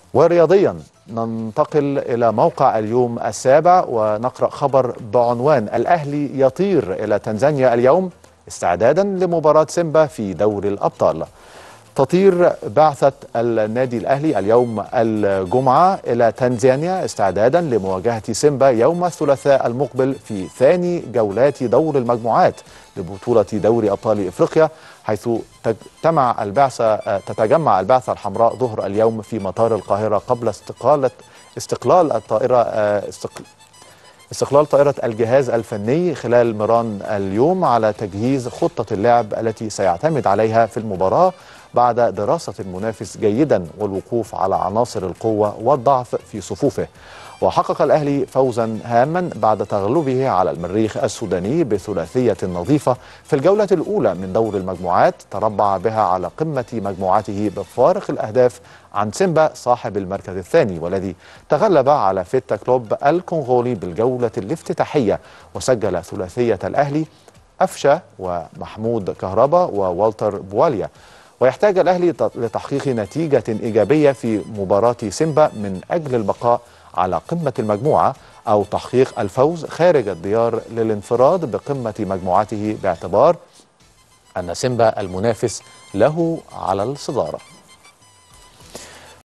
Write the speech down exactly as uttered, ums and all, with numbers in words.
ورياضيا ننتقل إلى موقع اليوم السابع ونقرأ خبر بعنوان: الأهلي يطير إلى تنزانيا اليوم استعدادا لمباراة سيمبا في دوري الأبطال. تطير بعثة النادي الأهلي اليوم الجمعة إلى تنزانيا استعدادا لمواجهة سيمبا يوم الثلاثاء المقبل في ثاني جولات دور المجموعات لبطولة دوري أبطال إفريقيا، حيث تجتمع البعثة تتجمع البعثة الحمراء ظهر اليوم في مطار القاهرة قبل استقالة استقلال الطائرة استقل استقلال طائرة الجهاز الفني خلال مران اليوم على تجهيز خطة اللعب التي سيعتمد عليها في المباراة بعد دراسة المنافس جيدا والوقوف على عناصر القوة والضعف في صفوفه. وحقق الأهلي فوزا هاما بعد تغلبه على المريخ السوداني بثلاثية نظيفة في الجولة الأولى من دور المجموعات، تربع بها على قمة مجموعته بفارق الأهداف عن سيمبا صاحب المركز الثاني، والذي تغلب على فيتا كلوب الكونغولي بالجولة الافتتاحية. وسجل ثلاثية الأهلي أفشا ومحمود كهربا ووالتر بواليا. ويحتاج الأهلي لتحقيق نتيجة إيجابية في مباراة سيمبا من أجل البقاء على قمة المجموعة أو تحقيق الفوز خارج الديار للانفراد بقمة مجموعته، باعتبار أن سيمبا المنافس له على الصدارة.